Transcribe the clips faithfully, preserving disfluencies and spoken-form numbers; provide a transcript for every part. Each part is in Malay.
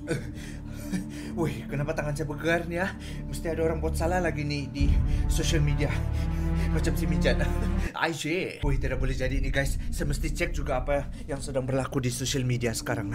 Wih, kenapa tangan saya bergegar nih ya? Mesti ada orang buat salah lagi nih di social media. Macam si Mijan. Aisyah. Wih, tidak boleh jadi nih guys. Saya mesti cek juga apa yang sedang berlaku di social media sekarang.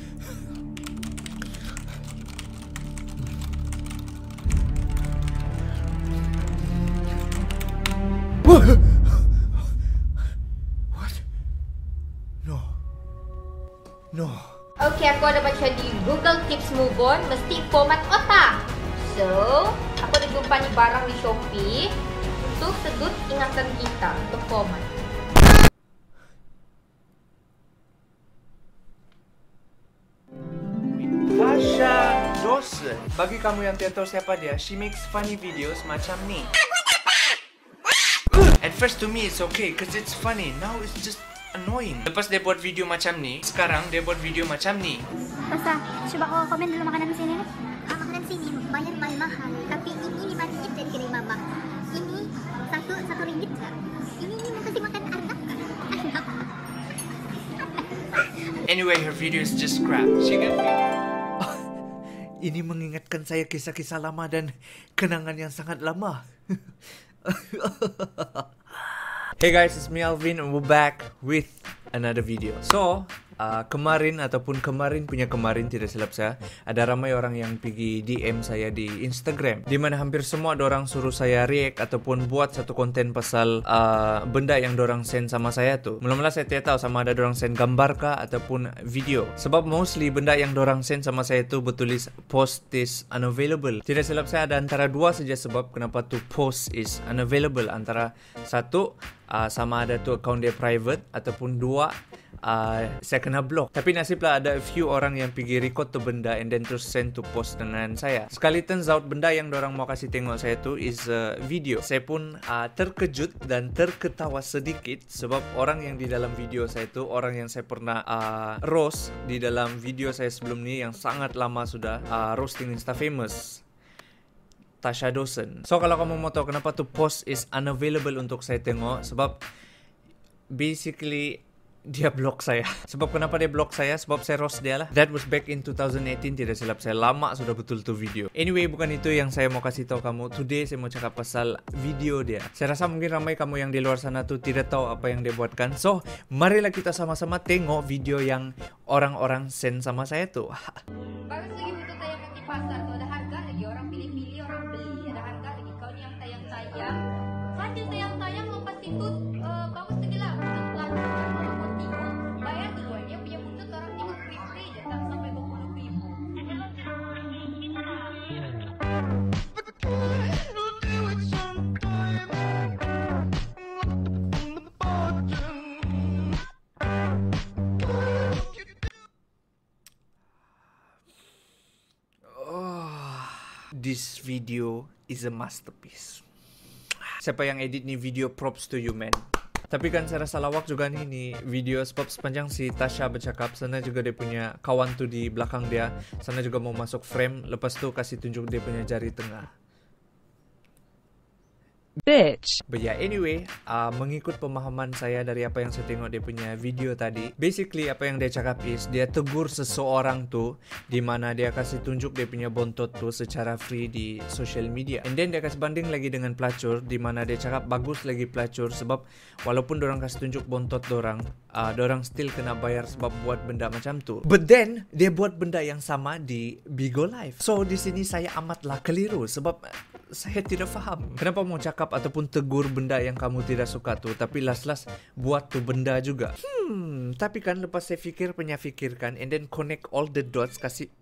What? No. No. Oke, aku ada baca di Google Tips Move On, mesti format otak. So, aku ada jumpa nih barang di Shopee untuk sedut ingatan kita untuk format. Tasha Dawson. Bagi kamu yang tidak tahu siapa dia, she makes funny videos macam ni. At first to me it's okay, cause it's funny. Now it's just annoying. Lepas dia buat video macam ni, sekarang dia buat video macam ni. Basta, coba ko komen dulu makanan sini. Ah, makanan sini bayar mahal-mahal. Tapi ini lima ringgit dari kedai mama. Ini satu satu ringgit kak. Ini ini mau kasih makan anak kak. Anak. Anyway, her video is just crap. She got Ini mengingatkan saya kisah-kisah lama dan kenangan yang sangat lama. Hey guys, it's me Alvin and we're back with another video. So, uh, kemarin ataupun kemarin punya kemarin tidak silap saya, ada ramai orang yang pergi D M saya di Instagram, di mana hampir semua dorang suruh saya react ataupun buat satu konten pasal uh, benda yang dorang send sama saya tu. Mula-mula saya tidak tahu sama ada dorang send gambar kah ataupun video. Sebab mostly benda yang dorang send sama saya tu bertulis post is unavailable. Tidak silap saya ada antara dua saja sebab kenapa tu post is unavailable. Antara satu, uh, sama ada tu account dia private, ataupun dua, uh, saya kena block. Tapi nasiblah ada a few orang yang pergi record tu benda and then terus send to post dengan saya. Sekali turns out benda yang dorang mau kasih tengok saya tu is uh, video. Saya pun uh, terkejut dan terketawa sedikit sebab orang yang di dalam video saya tu orang yang saya pernah uh, roast di dalam video saya sebelum ni yang sangat lama sudah, uh, roasting Insta famous, Tasha Dawson. So kalau kamu mau tahu kenapa tu post is unavailable untuk saya tengok, sebab basically dia block saya. Sebab kenapa dia block saya? Sebab saya roast dia lah. That was back in two thousand eighteen, tidak silap saya. Lama sudah betul tu video. Anyway, bukan itu yang saya mau kasih tahu kamu. Today saya mau cakap pasal video dia. Saya rasa mungkin ramai kamu yang di luar sana tu tidak tahu apa yang dia buatkan. So, marilah kita sama-sama tengok video yang orang-orang send sama saya tu. Bagus lagi untuk tayangan di pasar tuh, ada harga lagi, orang pilih-pilih, orang beli. Ada harga lagi, kau nih yang tayang-tayang. Sambil tayang-tayang mau pasti tuh uh, bagus lagi lah. Pelan-pelan orang mau tengok, bayar dulu aja punya buntut, orang tengok free-free aja tak sampai dua puluh ribu. This video is a masterpiece. Siapa yang edit ni video, props to you man. Tapi kan saya rasa lawak juga nih nih video sebab sepanjang si Tasha bercakap, sana juga dia punya kawan tu di belakang dia, sana juga mau masuk frame, lepas tu kasih tunjuk dia punya jari tengah. Bitch. But yeah, anyway, uh, mengikut pemahaman saya dari apa yang saya tengok dia punya video tadi, basically apa yang dia cakap is dia tegur seseorang tu di mana dia kasih tunjuk dia punya bontot tu secara free di social media. And then dia kasih banding lagi dengan pelacur di mana dia cakap bagus lagi pelacur sebab walaupun dorang kasih tunjuk bontot dorang, uh, dorang still kena bayar sebab buat benda macam tu. But then dia buat benda yang sama di Bigo Live. So di sini saya amatlah keliru sebab saya tidak faham kenapa mau cakap ataupun tegur benda yang kamu tidak suka tu, tapi last-last buat tu benda juga. Hmm, tapi kan lepas saya fikir, punya fikirkan, and then connect all the dots, kasih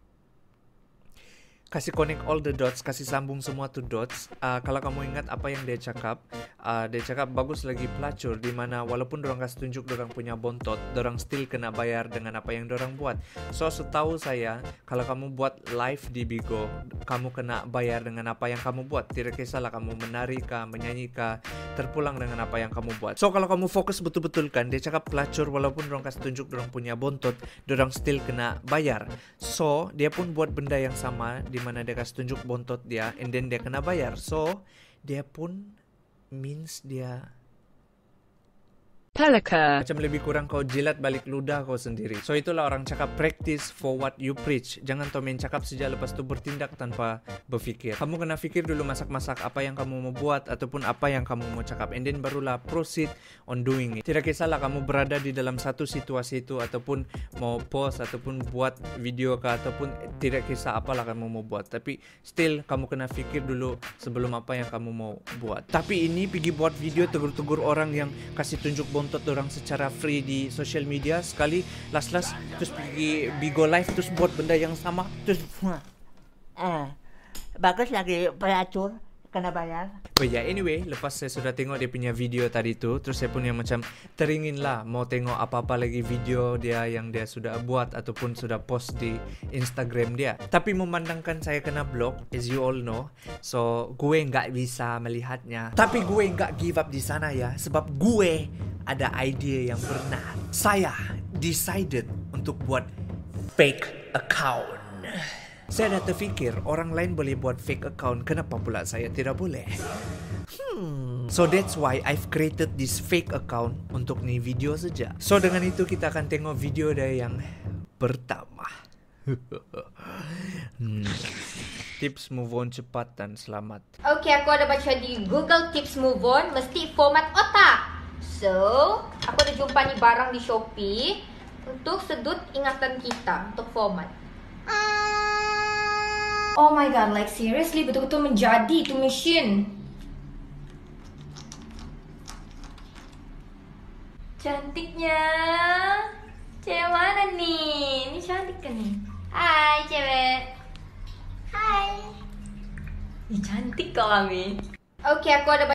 kasih connect all the dots, kasih sambung semua tu dots. Uh, kalau kamu ingat apa yang dia cakap, uh, dia cakap bagus lagi pelacur di mana walaupun dorang kasih tunjuk dorang punya bontot, dorang still kena bayar dengan apa yang dorang buat. So setahu saya, kalau kamu buat live di Bigo, kamu kena bayar dengan apa yang kamu buat. Tidak kisahlah kamu menari kah, menyanyi kah, terpulang dengan apa yang kamu buat. So kalau kamu fokus betul-betul kan, dia cakap pelacur walaupun dorang kasih tunjuk dorang punya bontot, dorang still kena bayar. So dia pun buat benda yang sama di mana dia kasih tunjuk bontot dia and then dia kena bayar. So dia pun means dia Pelika. Macam lebih kurang kau jilat balik ludah kau sendiri. So itulah orang cakap practice for what you preach. Jangan kau main cakap saja lepas tu bertindak tanpa berfikir. Kamu kena fikir dulu masak-masak apa yang kamu mau buat ataupun apa yang kamu mau cakap, and then barulah proceed on doing it. Tidak kisahlah kamu berada di dalam satu situasi itu ataupun mau post ataupun buat video kah ataupun tidak kisah apalah kamu mau buat, tapi still kamu kena fikir dulu sebelum apa yang kamu mau buat. Tapi ini pergi buat video tegur-tegur orang yang kasih tunjuk bontot orang secara free di social media, sekali las-las terus pergi Bigo live terus buat benda yang sama terus Eh, bagus lagi pelatur, kena bayar. oh ya, yeah, anyway, lepas saya sudah tengok dia punya video tadi tu, terus saya pun yang macam teringin lah mau tengok apa-apa lagi video dia yang dia sudah buat ataupun sudah post di Instagram dia. Tapi memandangkan saya kena blog, as you all know, so gue nggak bisa melihatnya. Tapi gue nggak give up di sana ya, sebab gue ada idea yang benar. Saya decided untuk buat fake account. Saya dah terfikir orang lain boleh buat fake account, kenapa pula saya tidak boleh? Hmm. So that's why I've created this fake account untuk ni video saja. So dengan itu kita akan tengok video dia yang pertama. hmm. Tips move on cepat dan selamat. Okay, aku ada baca di Google Tips Move On, mesti format otak. So, aku ada jumpa ni barang di Shopee untuk sedut ingatan kita untuk format. Oh my god, like seriously, betul-betul menjadi tu mesin. Cantiknya. Cewek mana nih? Ini cantik kan nih? Hai cewek. Hai. Ini cantik kok kami. Oke, aku ada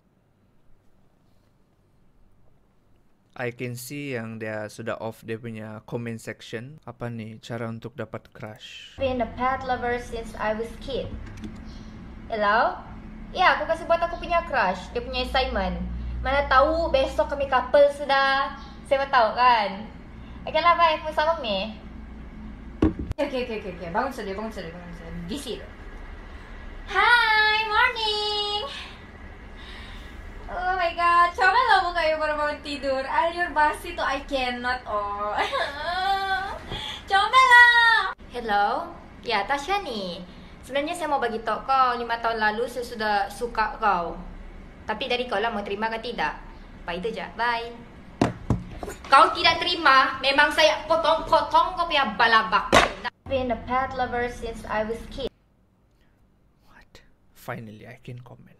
I can see yang dia sudah off dia punya comment section. Apa nih cara untuk dapat crush? been a pet lover since I was kid. Hello? Ya, aku kasih buat aku punya crush. Dia punya assignment. Mana tahu besok kami couple sudah. Saya mau tahu kan? Okay lah, bye. Aku sama me. Okay, okay, okay, okay. Bangun sudah, bangun sudah, bangun sudah. Busy tu. Hi, morning. Oh my god, comel lah mo kayo para bangun tidur. Aliur basi to I cannot, oh. Comel lah. Hello? Ya, Tasha nih. Sebenarnya saya mau bagi tau kau, lima tahun lalu saya sudah suka kau. Tapi dari kau lah mau terima ke tidak? Bye itu je, bye. Kau tidak terima, memang saya potong-potong kau punya balabak. Been a pet lover since I was kid. What? Finally I can comment.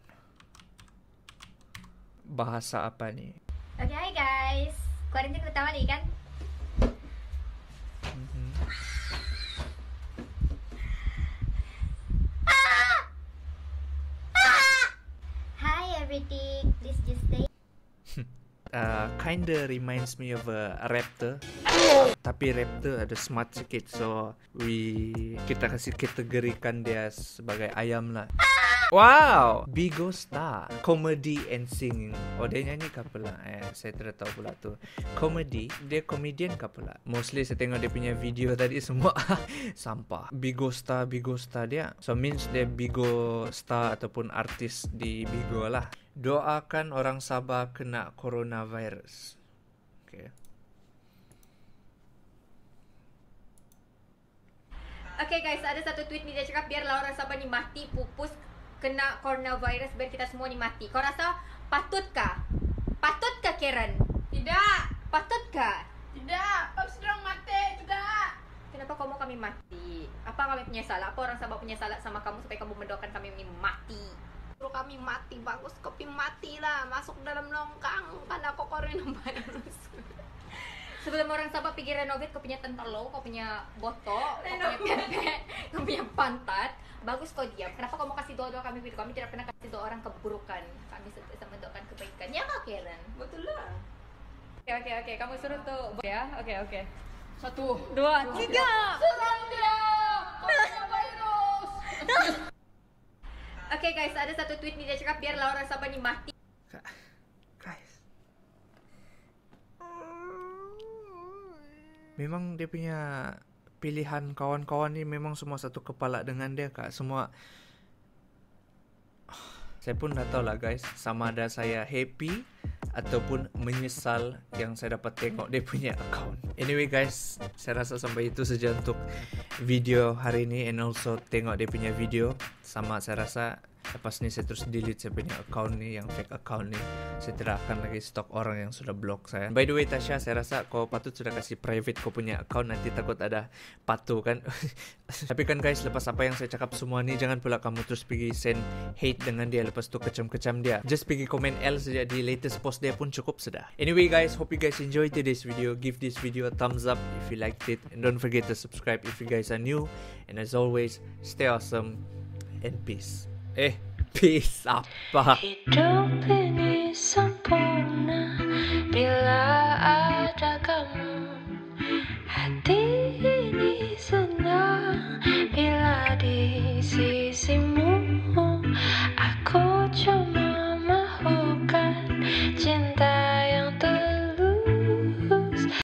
Bahasa apa nih? Okay, hi guys. Quarantine pertama nih kan? Mm-hmm. Hi everything, please just stay. Uh, kinda reminds me of a raptor. Tapi raptor ada smart sikit, so we kita kasih kategorikan dia sebagai ayam lah. Wow, Bigo Star, comedy and singing. Oh, dia nyanyi kah pula? Eh, saya tidak tahu pula tu. Comedy, dia comedian kah pula? Mostly saya tengok dia punya video tadi semua sampah. Bigo Star, Bigo Star dia. So means dia Bigo Star ataupun artis di Bigo lah. Doakan orang Sabah kena coronavirus. Okay. Okay guys, ada satu tweet ni dia cakap biarlah orang Sabah ni mati pupus kena coronavirus biar kita semua ni mati. Kau rasa patutkah? Patutkah Karen? Tidak. Patutkah? Tidak. Kau sedang mati juga. Kenapa kau mau kami mati? Apa kami punya salah? Apa orang Sabah punya salah sama kamu sampai kamu mendoakan kami ini mati? Kalau kami mati bagus, kopi matilah masuk dalam longkang karena kau coronavirus. Sebelum orang Sabah pergi renovate, kau punya tentalo, kau punya botok, kau punya pempek, kau punya pantat. Bagus kau diam. Kenapa kau mau kasih doa-doa kami? Kami tidak pernah kasih doa orang keburukan. Kami sentiasa mendoakan kebaikan. Ya kak Karen? Betul lah. Oke oke oke. Kamu suruh tuh ya. Oke oke. Satu, dua, tiga. Serang dia. Coronavirus. Oke guys, ada satu tweet nih dia cakap biarlah orang Sabah ni mati. Guys. Memang dia punya pilihan kawan-kawan ni memang semua satu kepala dengan dia kak. Semua saya pun dah tahu lah guys, sama ada saya happy ataupun menyesal yang saya dapat tengok dia punya account. Anyway guys, saya rasa sampai itu saja untuk video hari ini, and also tengok dia punya video. Sama saya rasa lepas ni saya terus delete saya punya account ni, yang fake account ni. Saya tidak akan lagi stok orang yang sudah block saya. By the way Tasha, saya rasa kau patut sudah kasih private kau punya account, nanti takut ada patu kan. Tapi kan guys, lepas apa yang saya cakap semua ni, jangan pula kamu terus pergi send hate dengan dia, lepas tu kecam-kecam dia. Just pergi komen L saja di latest post dia pun cukup sudah. Anyway guys, hope you guys enjoyed today's video. Give this video a thumbs up if you liked it, and don't forget to subscribe if you guys are new. And as always, stay awesome and peace. Eh, peace apa? Hidup ini sempurna bila ada kamu.